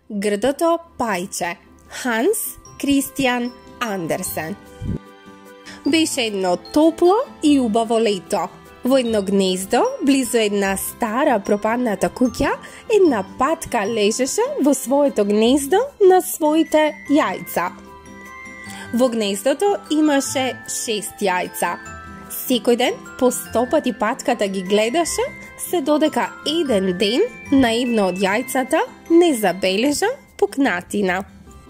Грдото пајче, Ханс Кристијан Андерсен. Беше едно топло и убаво лето. Во едно гнездо, близу една стара пропадната куќа, една патка лежеше во своето гнездо на своите јајца. Во гнездото имаше 6 јајца. Секој ден по 100 пати патката ги гледаше, се додека еден ден на едно од јајцата не забележа пукнатина.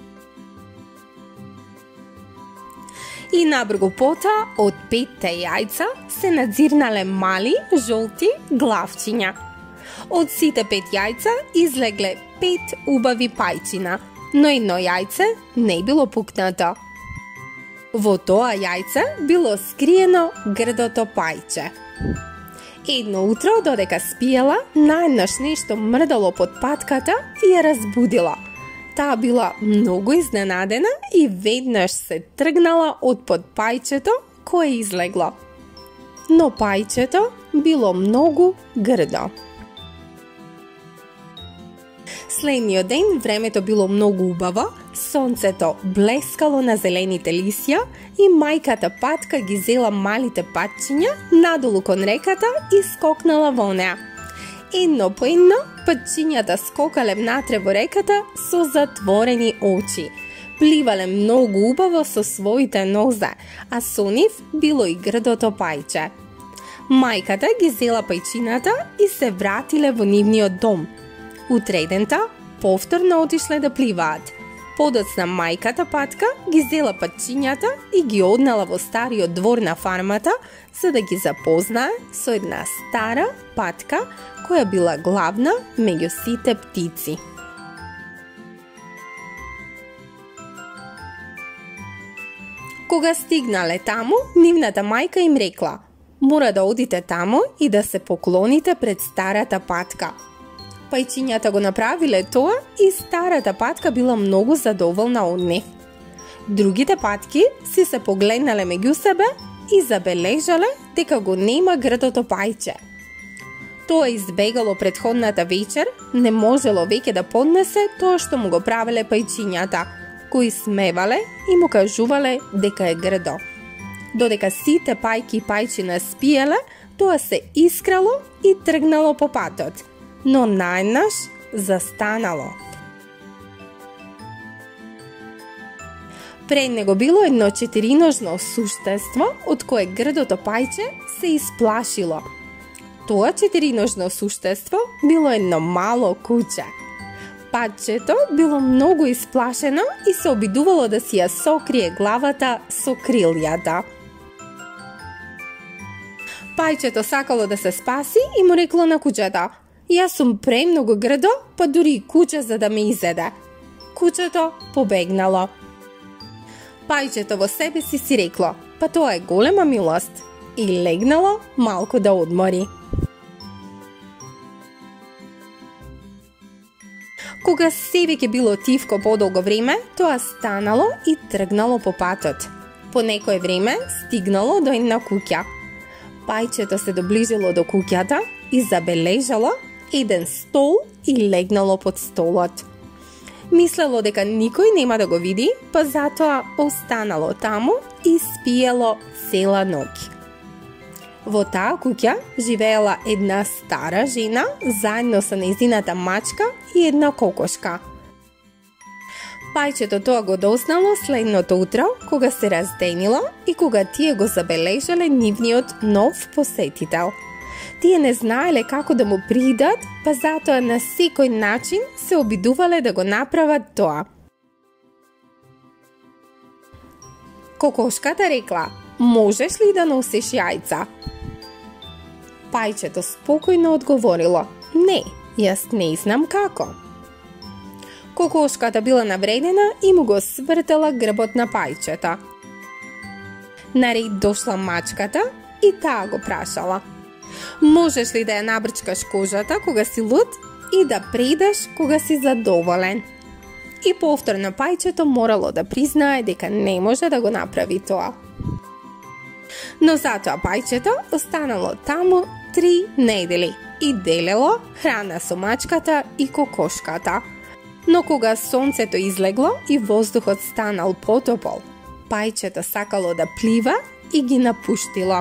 И набргу пота од 5 јајца се надзирнале мали, жолти главчиња. Од сите 5 јајца излегле 5 убави пајчина, но едно јајце не било пукнато. Во тоа јајце било скриено грдото пајче. Едно утро, додека спиела, наеднаш нешто мрдало под патката и ја разбудила. Таа била многу изненадена и веднаш се тргнала од под пајчето кое излегло. Но пајчето било многу грдо. Следниот ден времето било многу убаво, сонцето блескало на зелените лисја и мајката патка ги зела малите патчиња надолу кон реката и скокнала во неа. Едно по едно, патчињата скокале внатре во реката со затворени очи. Пливале многу убаво со своите нозе, а со нив било и грдото пајче. Мајката ги зела пајчината и се вратиле во нивниот дом. Утредента повторно отишле да пливаат. Подоцна мајката патка ги зела патчињата и ги однела во стариот двор на фармата за да ги запознае со една стара патка која била главна меѓу сите птици. Кога стигнале таму, нивната мајка им рекла: "Мора да одите таму и да се поклоните пред старата патка." Пајчињата го направиле тоа и старата патка била многу задоволна од нив. Другите патки си се погледнале меѓу себе и забележале дека го нема грдото пајче. Тоа избегало претходната вечер, не можело веќе да поднесе тоа што му го правеле пајчињата, кои смевале и му кажувале дека е грдо. Додека сите пајки и пајчина спиеле, тоа се искрало и тргнало по патот, но наеднаш застанало. Пред него било едно четириножно суштество од кое грдото пајче се исплашило. Тоа четириножно суштество било едно мало куче. Патчето било многу исплашено и се обидувало да си ја сокрие главата со крилјата. Пајчето сакало да се спаси и му рекло на кучето: "Јас сум премногу грдо, па дури и куче за да ме изеде." Кучето побегнало. Пајчето во себе си рекло: "Па тоа е голема милост." И легнало малку да одмори. Кога се веќе било тивко подолго време, тоа станало и тргнало по патот. По некое време стигнало до една куќа. Пајчето се доближило до куќата и забележало еден стол и легнало под столот. Мислело дека никој нема да го види, па затоа останало таму и спиело цела ноќ. Во таа куќа живеела една стара жена заедно со нејзината мачка и една кокошка. Пајчето тоа го дознало следното утро, кога се разденило и кога тие го забележале нивниот нов посетител. Тие не знаеле како да му придат, па затоа на секој начин се обидувале да го направат тоа. Кокошката рекла: "Можеш ли да носиш јајца?" Пајчето спокојно одговорило: "Не, јас не знам како." Кокошката била навредена и му го свртела грбот на пајчето. Наред дошла мачката и таа го прашала: "Можеш ли да ја набрчкаш кожата кога си луд и да предаш кога си задоволен?" И повторно пајчето морало да признае дека не може да го направи тоа. Но затоа пајчето останало таму 3 недели и делело храна со мачката и кокошката. Но кога сонцето излегло и воздухот станал потопол, пајчето сакало да плива и ги напуштило.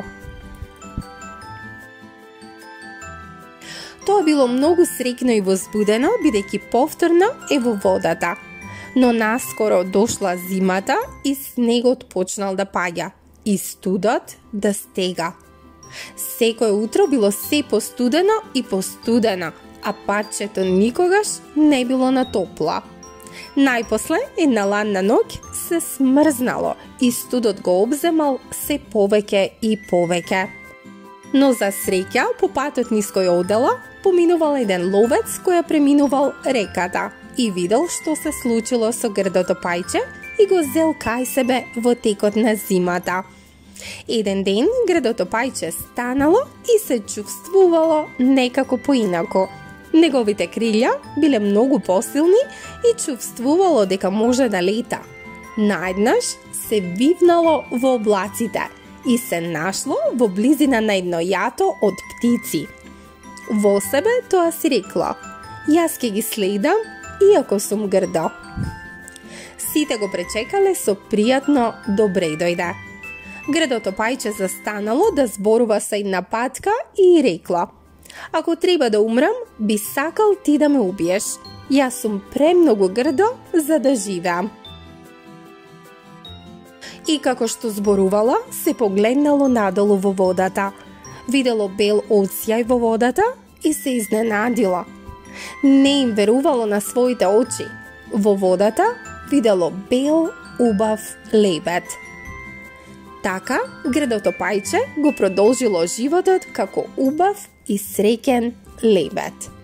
Тоа било многу среќно и возбудено, бидејќи повторно е во водата. Но наскоро дошла зимата и снегот почнал да паѓа и студот да стега. Секое утро било се постудено и постудено, а патчето никогаш не било на топла. Најпосле, една ладна ноќ се смрзнало и студот го обземал се повеќе и повеќе. Но за среќа, по патот низ кој одела, поминувал еден ловец кој преминувал реката и видел што се случило со грдото пајче и го зел кај себе во текот на зимата. Еден ден грдото пајче станало и се чувствувало некако поинако. Неговите крилја биле многу посилни и чувствувало дека може да лета. Наеднаш се вивнало во облаците и се нашло во близина на едно јато од птици. Во себе тоа си рекло: јас ќе ги следам, иако сум грдо. Сите го пречекале со пријатно добре дојде. Грдото пајче застанало да зборува со една патка и рекло: ако треба да умрам, би сакал ти да ме убиеш. Јас сум премногу грдо за да живеам. И како што зборувала, се погледнало надолу во водата. Видело бел одсјај во водата и се изненадило. Не им верувало на своите очи. Во водата видело бел, убав лебед. Така, грдото пајче го продолжило животот како убав и среќен лебед.